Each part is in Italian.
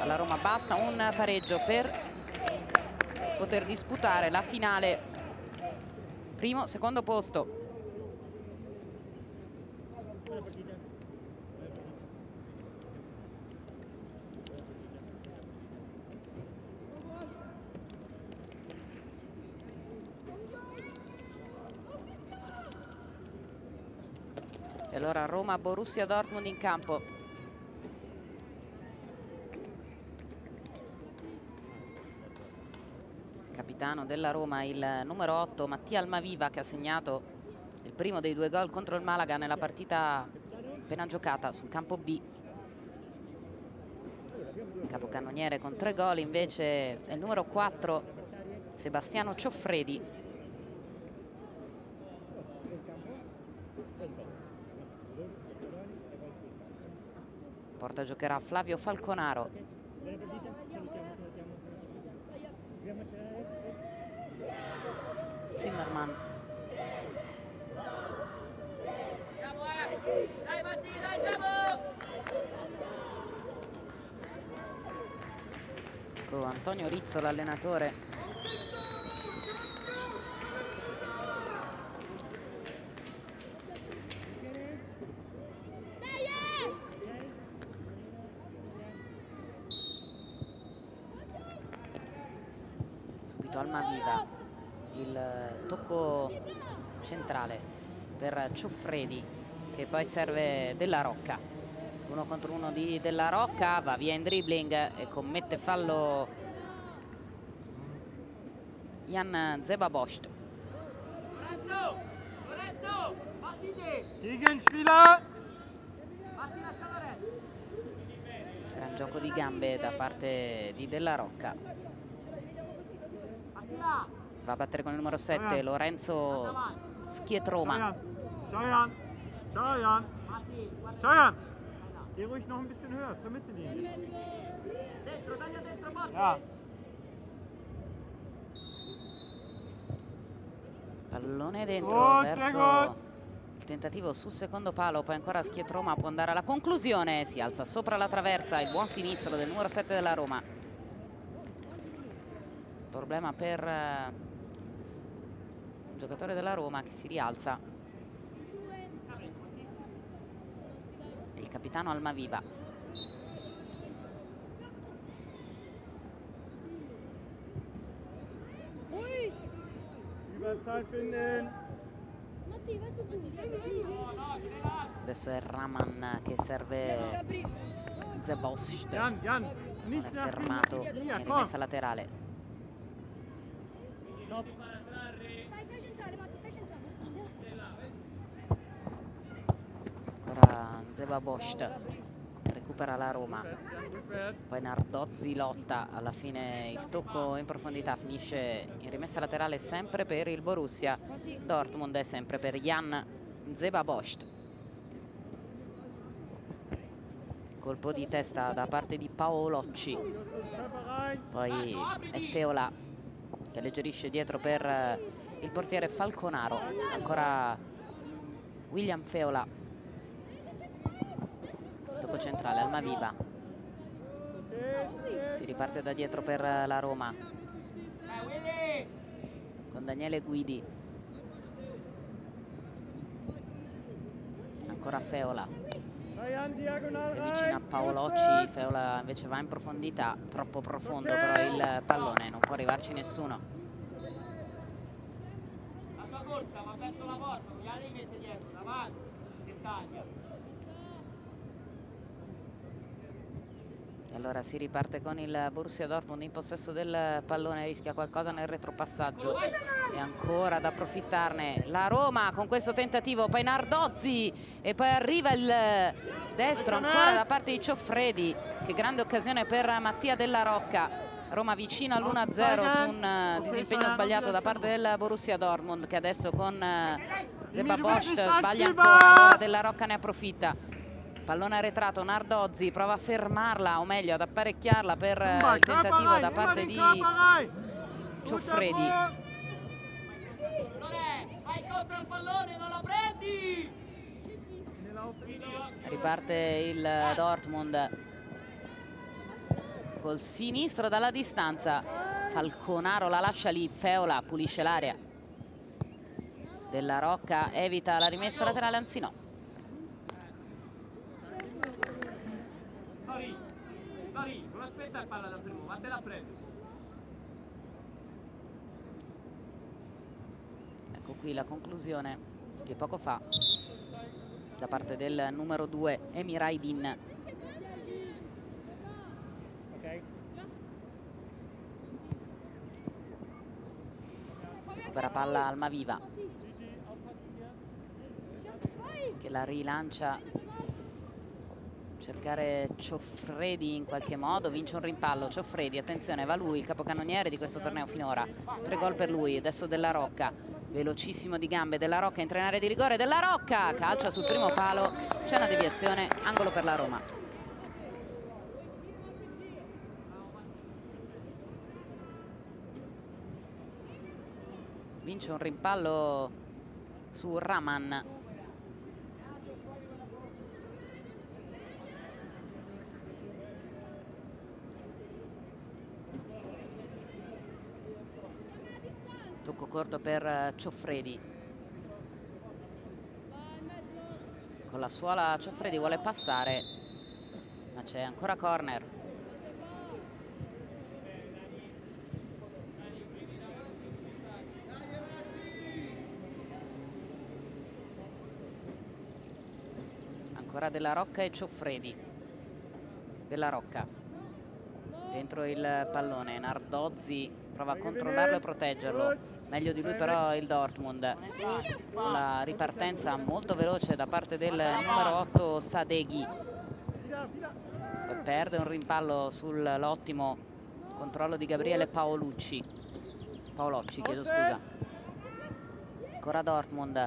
Alla Roma basta un pareggio per poter disputare la finale. Primo, secondo posto. E allora Roma-Borussia Dortmund in campo. Capitano della Roma il numero 8 Mattia Almaviva, che ha segnato il primo dei 2 gol contro il Malaga nella partita appena giocata sul campo B. Capocannoniere con 3 gol invece è il numero 4 Sebastiano Cioffredi. Porta giocherà Flavio Falconaro. Zimmerman. Ecco Antonio Rizzo, l'allenatore. Subito Almaviva, il tocco centrale per Cioffredi, che poi serve Della Rocca. 1 contro 1 di Della Rocca, va via in dribbling e commette fallo Jan Zebabost. Lorenzo, Gegenspieler! Gran gioco di gambe da parte di Della Rocca. Va a battere con il numero 7 Lorenzo Schietroma. Steuern! Geh ruhig noch ein bisschen höher, zur Mittellinie. Ja. Pallone dentro verso il tentativo sul secondo palo, poi ancora Schietroma può andare alla conclusione, si alza sopra la traversa il buon sinistro del numero 7 della Roma. Problema per un giocatore della Roma che si rialza, il capitano Almaviva. Adesso è Raman che serve Zebabost. Non è fermato in rimessa laterale. Ancora Zebabost, recupera la Roma, poi Nardozzi lotta, alla fine il tocco in profondità finisce in rimessa laterale sempre per il Borussia Dortmund e sempre per Jan Zebabost. Colpo di testa da parte di Paolocci, poi è Feola che alleggerisce dietro per il portiere Falconaro. Ancora William Feola, tocco centrale Almaviva, si riparte da dietro per la Roma con Daniele Guidi. Ancora Feola, si avvicina a Paolocci, Feola invece va in profondità, troppo profondo però il pallone, non può arrivarci nessuno. La sua corsa va verso la porta, non gliela devi mettere dietro, davanti, si taglia. E allora si riparte con il Borussia Dortmund in possesso del pallone, rischia qualcosa nel retropassaggio e ancora ad approfittarne la Roma con questo tentativo. Poi Nardozzi e poi arriva il destro ancora da parte di Cioffredi. Che grande occasione per Mattia Della Rocca. Roma vicino all'1-0 su un disimpegno sbagliato da parte del Borussia Dortmund, che adesso con Zebabost sbaglia ancora. Allora Della Rocca ne approfitta. Pallone arretrato, Nardozzi prova a fermarla, o meglio ad apparecchiarla per il tentativo da parte di Cioffredi. Vai contro il pallone, non lo prendi! Riparte il Dortmund col sinistro dalla distanza. Falconaro la lascia lì, Feola pulisce l'area. Della Rocca evita la rimessa laterale, anzi no. Tori, non aspetta il palla da primo, vattela a prendere. Ecco qui la conclusione di poco fa da parte del numero 2 Emir Aydin. Recupera palla Almaviva che la rilancia, cercare Ciofredi in qualche modo, vince un rimpallo. Ciofredi, attenzione, va lui, il capocannoniere di questo torneo finora. 3 gol per lui. Adesso Della Rocca, velocissimo di gambe, Della Rocca entra in area di rigore, Della Rocca calcia sul primo palo, c'è una deviazione, angolo per la Roma. Vince un rimpallo su Raman. Tocco corto per Ciofredi. Con la suola Ciofredi vuole passare, ma c'è ancora corner. Ancora Della Rocca e Ciofredi. Della Rocca dentro il pallone, Nardozzi prova a controllarlo e proteggerlo. Meglio di lui però il Dortmund. La ripartenza molto veloce da parte del numero 8 Sadeghi. Poi perde un rimpallo sull'ottimo controllo di Gabriele Paolocci, chiedo scusa. Ancora Dortmund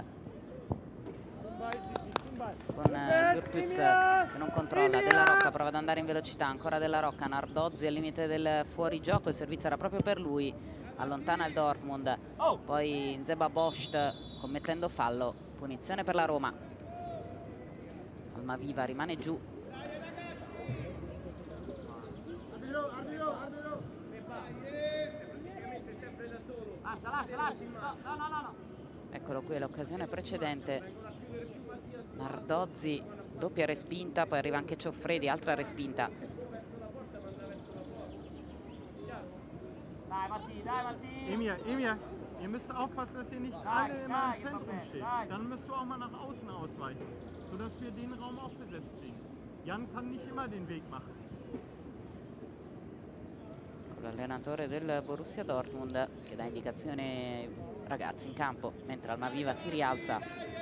con Gürpitz che non controlla. Della Rocca prova ad andare in velocità, ancora Della Rocca, Nardozzi al limite del fuorigioco, il servizio era proprio per lui, allontana il Dortmund. Poi Zeba Bost commettendo fallo, punizione per la Roma. Almaviva rimane giù. Eccolo qui, l'occasione precedente. Nardozzi, doppia respinta, poi arriva anche Ciofredi, altra respinta. Emir, ihr müsst aufpassen, dass ihr nicht alle immer im Zentrum steht. Dann müsst du auch mal nach außen ausweichen, sodass wir den Raum auch besetzt kriegen. Jan kann nicht immer den Weg machen. L'allenatore del Borussia Dortmund che dà indicazione ai ragazzi in campo, mentre Almaviva si rialza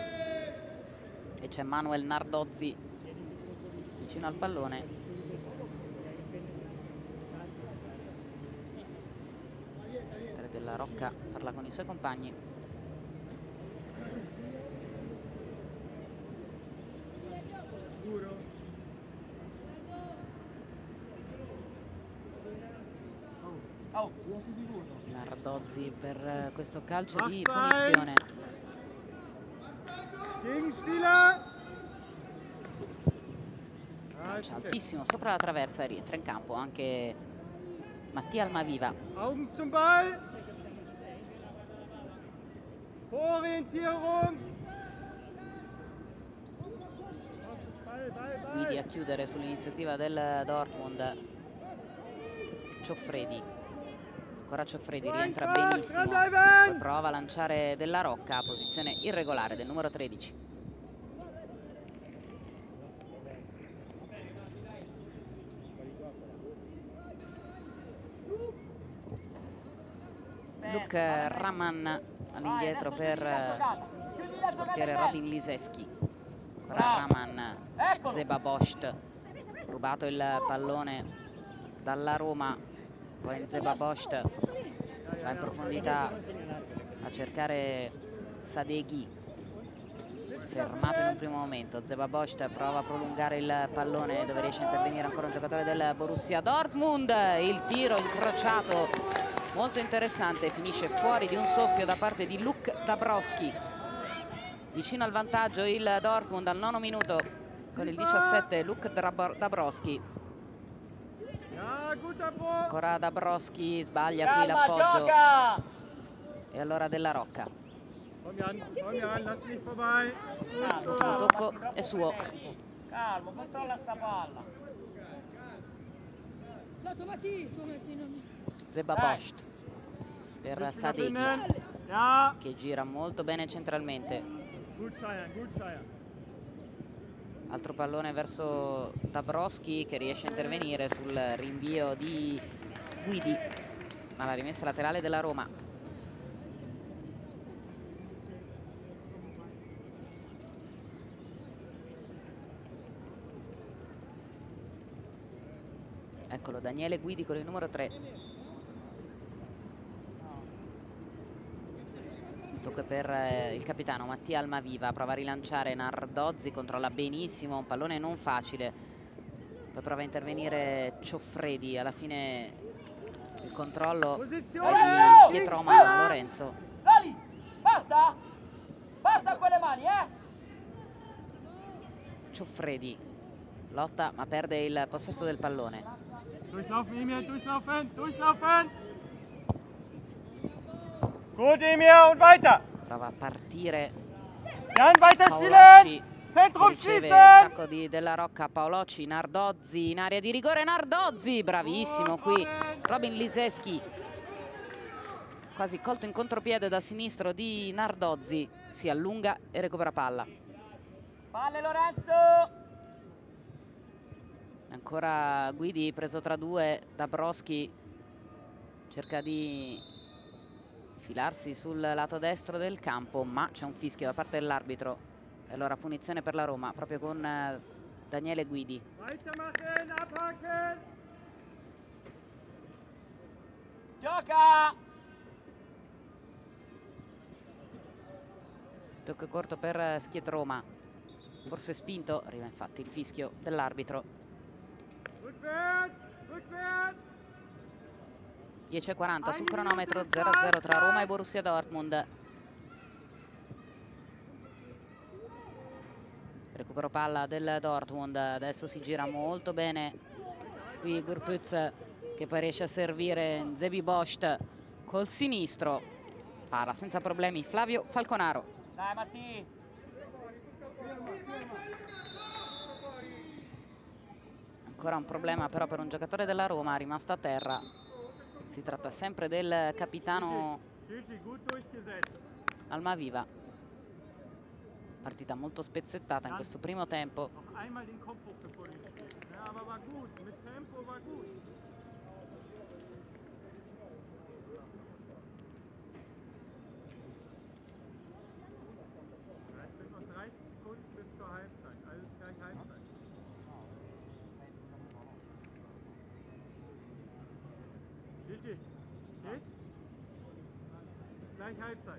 e c'è Manuel Nardozzi vicino al pallone. Della Rocca parla con i suoi compagni. Nardozzi per questo calcio di punizione. Calcio altissimo sopra la traversa e rientra in campo anche Mattia Almaviva. Augen zum Ball. Vororientierung. Guidi a chiudere sull'iniziativa del Dortmund. Ciofredi, ancora Ciofredi, rientra benissimo, poi prova a lanciare Della Rocca, posizione irregolare del numero 13. Luke Raman all'indietro per il portiere Robin Liseschi. Ancora Raman, Zeba Bost, rubato il pallone dalla Roma, poi Zeba Bost va in profondità a cercare Sadeghi, fermato in un primo momento. Zeba Bost prova a prolungare il pallone dove riesce a intervenire ancora un giocatore del Borussia Dortmund. Il tiro incrociato molto interessante, finisce fuori di un soffio da parte di Luke Dabrowski. Vicino al vantaggio il Dortmund al 9° minuto con il 17 Luke Dabrowski. Ancora Dabrowski, sbaglia qui Calma, l'appoggio. gioca! E allora Della Rocca. Komm Jan, lass nicht vorbei. Il tocco è suo. Calmo, controlla sta palla. Zeba Bost per Sadeghi, Ja, che gira molto bene centralmente. gut Scheier. Altro pallone verso Dabrowski, che riesce a intervenire sul rinvio di Guidi, ma la rimessa laterale della Roma. Eccolo, Daniele Guidi con il numero 3. Tocca per il capitano Mattia Almaviva, prova a rilanciare Nardozzi, controlla benissimo, un pallone non facile. Poi prova a intervenire Cioffredi, alla fine il controllo è di Schietroma Lorenzo. Dali, basta! Basta con le mani, Cioffredi lotta ma perde il possesso del pallone. Durchlaufen, Emir, durchlaufen! Gut, Emir, und weiter! Prova a partire Jan, weiter Paolocci, Zentrum riceve schließen! attacco di Della Rocca. Paolocci, Nardozzi in area di rigore. Nardozzi, bravissimo qui Robin Liseschi, quasi colto in contropiede da sinistro di Nardozzi. Si allunga e recupera palla. Palle Lorenzo! Ancora Guidi preso tra due. Dabrowski cerca di filarsi sul lato destro del campo, ma c'è un fischio da parte dell'arbitro. E allora punizione per la Roma, proprio con Daniele Guidi. Weitermachen, abhaken! Gioca! Tocco corto per Schietroma, forse spinto, arriva infatti il fischio dell'arbitro. 10:40 sul cronometro, 0-0 tra Roma e Borussia Dortmund. Recupero palla del Dortmund, adesso si gira molto bene qui Gurpuz, che poi riesce a servire Zebi Bost col sinistro. Para senza problemi Flavio Falconaro. Dai Matti! Ancora un problema però per un giocatore della Roma rimasto a terra. Si tratta sempre del capitano Almaviva. Partita molto spezzettata in questo primo tempo. Geht? Gleich Halbzeit.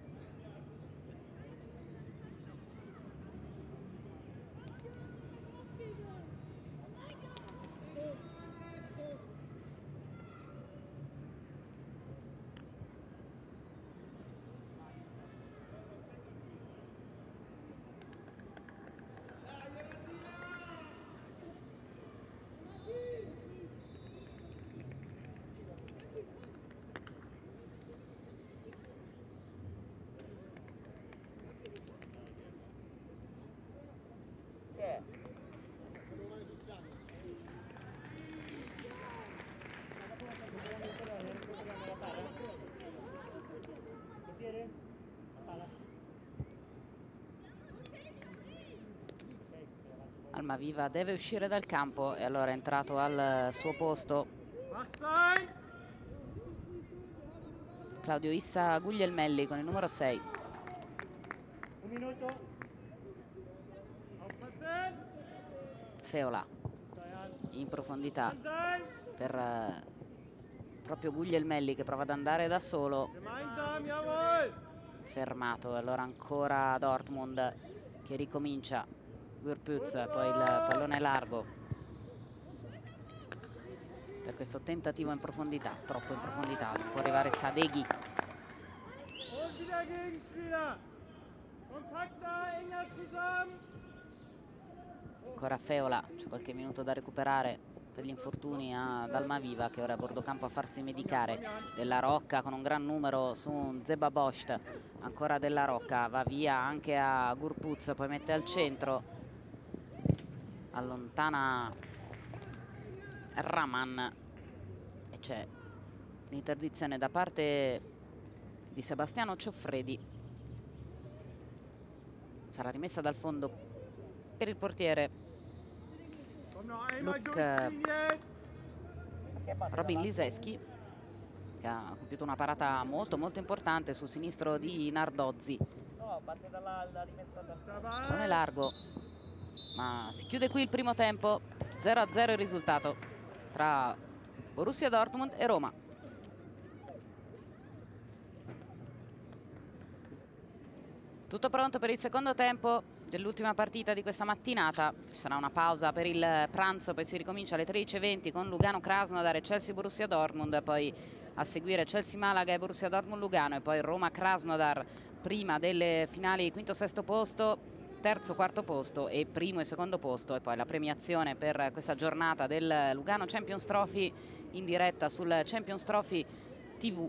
Almaviva deve uscire dal campo e allora è entrato al suo posto Claudio Issa Guglielmelli con il numero 6. Feola in profondità per proprio Guglielmelli, che prova ad andare da solo, fermato. Allora ancora Dortmund che ricomincia. Gurpuz, poi il pallone largo per questo tentativo in profondità, troppo in profondità, può arrivare Sadeghi. Ancora Feola, c'è qualche minuto da recuperare. per gli infortuni ad Almaviva, che ora è a bordo campo a farsi medicare. Della Rocca con un gran numero su un Zeba Bosch, ancora Della Rocca, va via anche a Gurpuz, poi mette al centro, allontana Raman e c'è l'interdizione da parte di Sebastiano Cioffredi. Sarà rimessa dal fondo per il portiere Robin Liseschi, che ha compiuto una parata molto importante sul sinistro di Nardozzi. Non è largo, ma si chiude qui il primo tempo. 0-0 il risultato tra Borussia Dortmund e Roma. Tutto pronto per il secondo tempo dell'ultima partita di questa mattinata. Ci sarà una pausa per il pranzo, poi si ricomincia alle 13:20 con Lugano Krasnodar e Chelsea Borussia Dortmund, poi a seguire Chelsea Malaga e Borussia Dortmund Lugano, e poi Roma Krasnodar prima delle finali quinto sesto posto, terzo quarto posto e primo e secondo posto, e poi la premiazione per questa giornata del Lugano Champions Trophy in diretta sul Champions Trophy TV.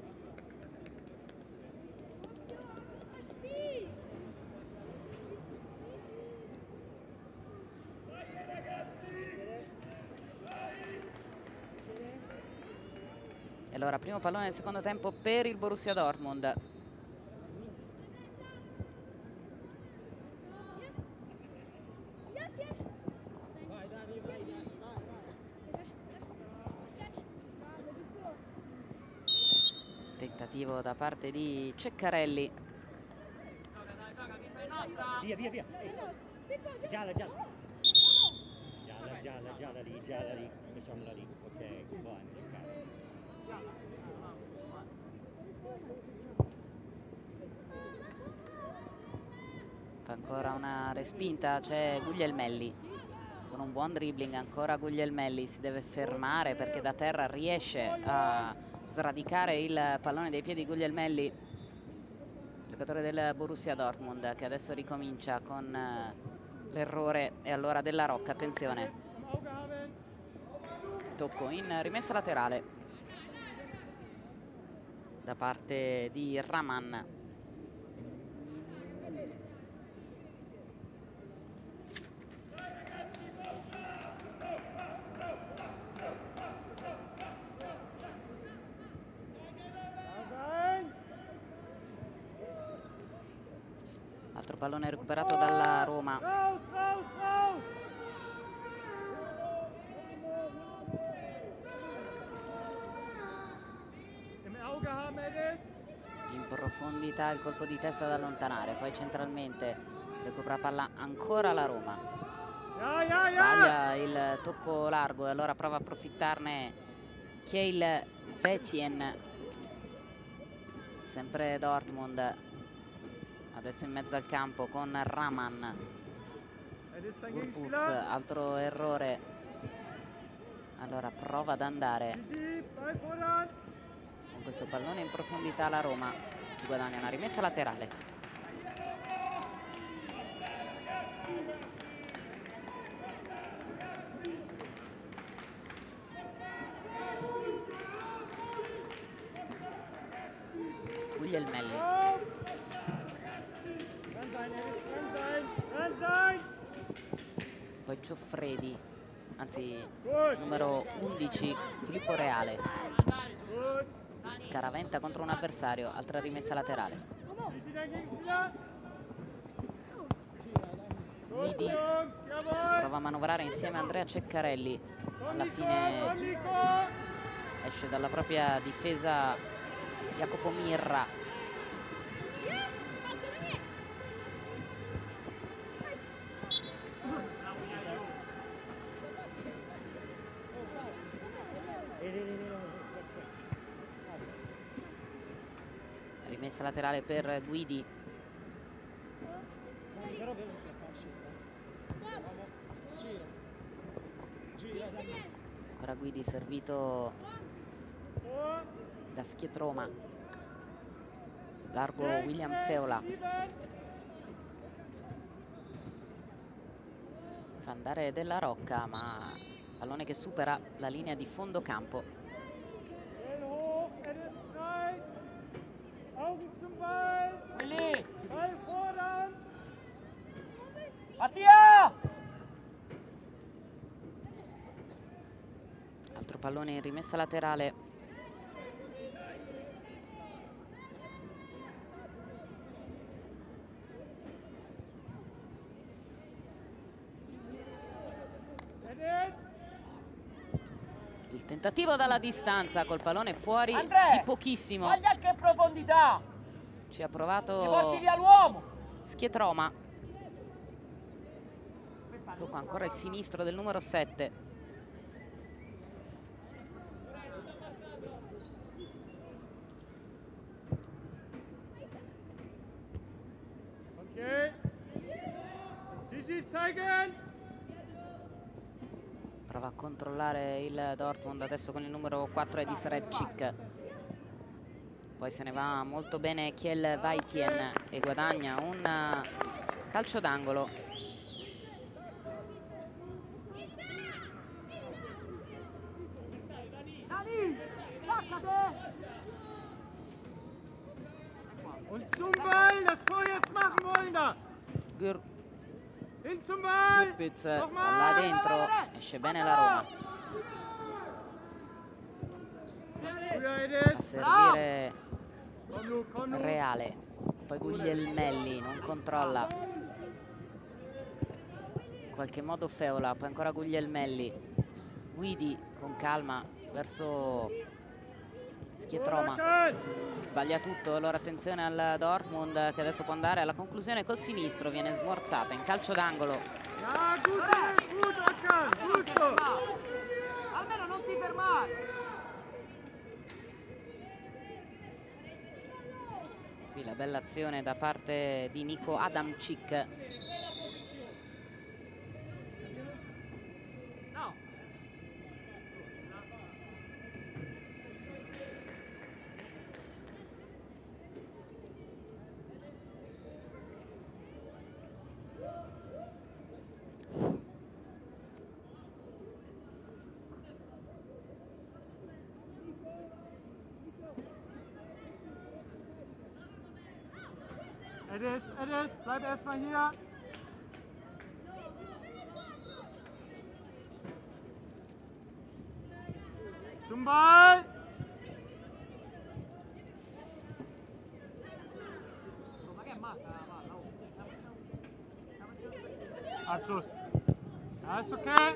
E allora primo pallone del secondo tempo per il Borussia Dortmund. Tentativo da parte di Ceccarelli. Via, via, via. Gialla, gialla. Gialla lì. Mettiamola lì. Ok, buono, giocare. Fa ancora una respinta, c'è Guglielmelli con un buon dribbling. Ancora Guglielmelli si deve fermare perché da terra riesce a sradicare il pallone dei piedi. Guglielmelli, giocatore del Borussia Dortmund, che adesso ricomincia con l'errore. E allora Della Rocca, attenzione, tocco in rimessa laterale da parte di Raman. Altro pallone recuperato dalla Roma. In profondità il colpo di testa da allontanare, poi centralmente recupera palla ancora la Roma. Sbaglia il tocco largo e allora prova a approfittarne Kjell Vecien, sempre Dortmund. Adesso in mezzo al campo con Raman. Gurpuz, altro errore. Allora prova ad andare con questo pallone in profondità la Roma. Si guadagna una rimessa laterale. Guglielmelli. Poi Cioffredi, anzi numero 11 Filippo Reale, scaraventa contro un avversario. Altra rimessa laterale. Guidi prova a manovrare insieme a Andrea Ceccarelli, alla fine esce dalla propria difesa Jacopo Mirra. Rimessa laterale per Guidi. Ancora Guidi servito da Schietroma. Largo William Feola. Fa andare Della Rocca, ma Pallone che supera la linea di fondo campo. Willi! Mattia! Altro pallone in rimessa laterale. Il tentativo dalla distanza col pallone fuori Andrea, di pochissimo. guarda che profondità! Ci ha Ti porti provato via l'uomo! Schietroma. Tocca ancora il sinistro del numero 7. Okay. Gigi, zeigen! Prova a controllare il Dortmund adesso con il numero 4 Edis Revcik. Poi se ne va molto bene Kiel Vaitien e guadagna un calcio d'angolo. Und zum Ball, das Tor jetzt machen wollen da! Hin zum Ball! Gürpitz là dentro, esce bene la Roma. A servire Reale. Poi Guglielmelli non controlla. In qualche modo Feola, poi ancora Guglielmelli. Guidi con calma verso Schietroma. Sbaglia tutto, allora attenzione al Dortmund che adesso può andare alla conclusione col sinistro, viene smorzata in calcio d'angolo. Ja, gut, Akan, gut so. Almeno non ti fermare! Qui la bella azione da parte di Nico Adamczyk. No! Edis, bleib erstmal hier. Zum Ball! Ma che matta? Abschluss. Ja, ist okay.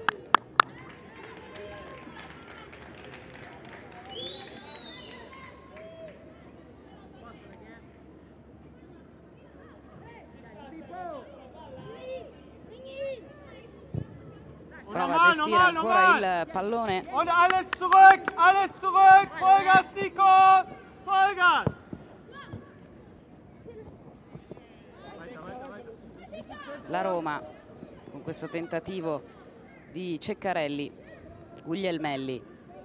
Prova a gestire ancora il pallone. Und alles zurück, Vollgas Nico, Vollgas. La Roma con questo tentativo di Ceccarelli. Guglielmelli.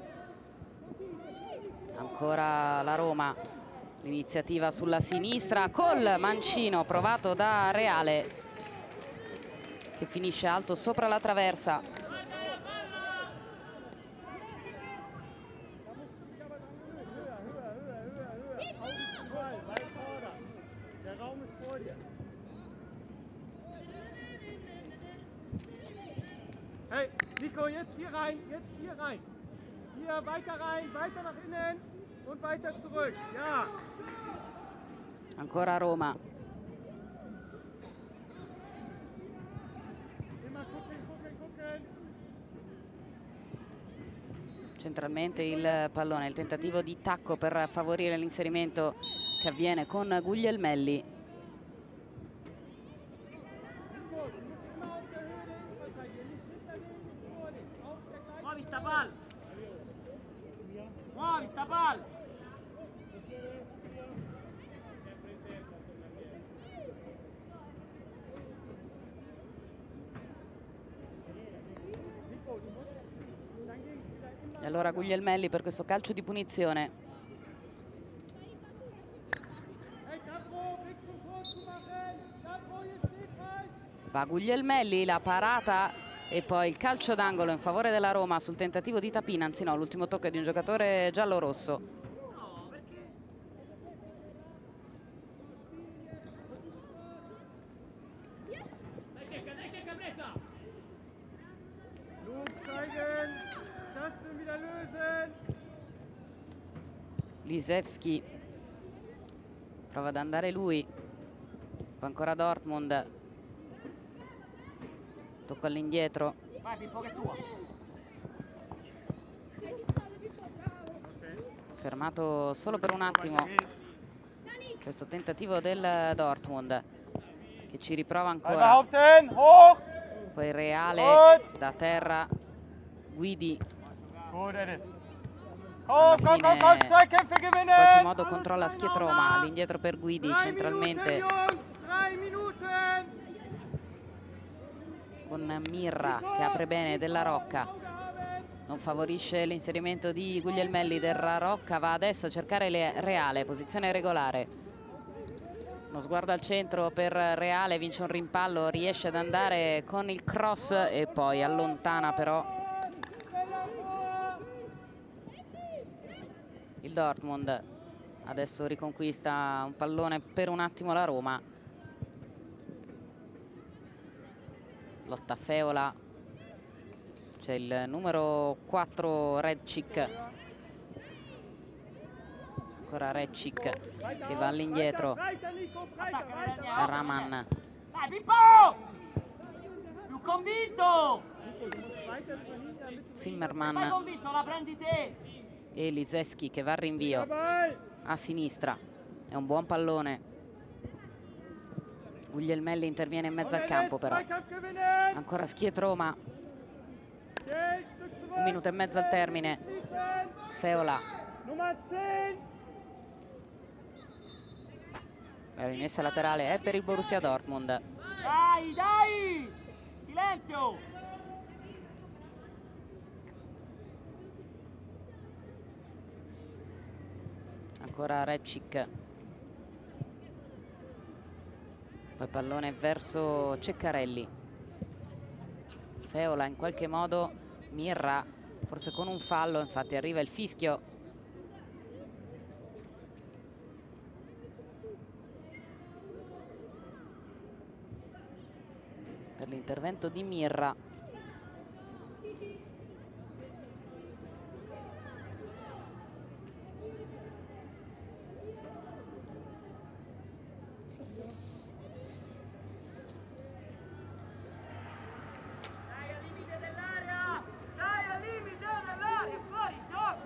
Ancora la Roma. L'iniziativa sulla sinistra col mancino provato da Reale che finisce alto sopra la traversa. Hey, Nico, jetzt hier rein, Hier, weiter rein, weiter nach innen und weiter zurück, ja. Ancora Roma. Immer gucken. Centralmente il pallone, il tentativo di tacco per favorire l'inserimento che avviene con Guglielmelli. Muovi sta palla! Muovi sta palla! E allora Guglielmelli per questo calcio di punizione. Va Guglielmelli, la parata E poi il calcio d'angolo in favore della Roma sul tentativo di Tapin, anzi no, l'ultimo tocco è di un giocatore giallo-rosso. Lisewski prova ad andare lui, poi ancora Dortmund, tocco all'indietro, Vai, Pippo, che è tua. fermato solo per un attimo questo tentativo del Dortmund, che ci riprova ancora, poi Reale da terra, Guidi alla fine in qualche modo controlla Schietroma, all'indietro per Guidi centralmente con Mirra che apre bene, Della Rocca non favorisce l'inserimento di Guglielmelli, Della Rocca va adesso a cercare Reale, posizione regolare, uno sguardo al centro per Reale, vince un rimpallo, riesce ad andare con il cross e poi allontana però il Dortmund. Adesso riconquista un pallone per un attimo la Roma, lotta Feola, c'è il numero 4 Redcik, ancora Redcik che va all'indietro, Raman, Dai, Pippo! Più convinto! Zimmermann Stai convinto, la prendi te! e Lisewski che va al rinvio a sinistra, è un buon pallone, Guglielmelli interviene in mezzo al campo però, ancora Schietroma, 1 minuto e mezzo al termine, Feola, la rimessa laterale è per il Borussia Dortmund, Dai, dai! Silenzio! ancora Redcik, poi pallone verso Ceccarelli, Feola in qualche modo, Mirra forse con un fallo, infatti arriva il fischio per l'intervento di Mirra. Dai al limite dell'area! Dai al limite dell'area! Fuori, gioco!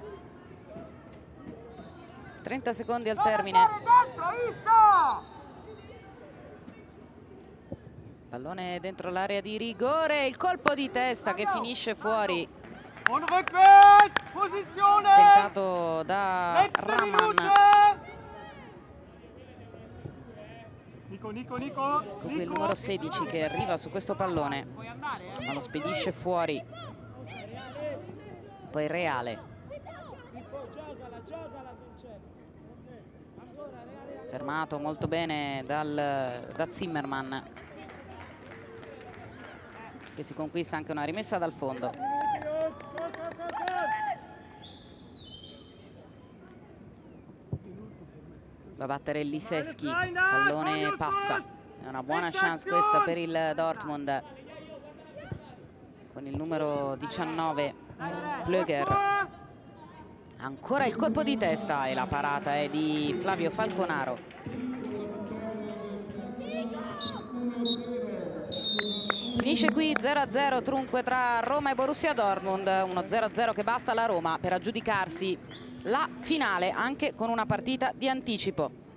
30 secondi al termine. Pallone dentro l'area di rigore, il colpo di testa che finisce fuori, tentato da Raman. Nico. Con il numero 16 che arriva su questo pallone, Puoi andare, ma lo spedisce fuori. Poi Reale. Fermato molto bene da Zimmermann, che si conquista anche una rimessa dal fondo. Va a battere Lisewski, pallone passa, è una buona chance questa per il Dortmund con il numero 19 Plöger. Ancora il colpo di testa e la parata è di Flavio Falconaro. Finisce qui 0-0 dunque tra Roma e Borussia Dortmund, uno 0-0 che basta alla Roma per aggiudicarsi la finale anche con una partita di anticipo.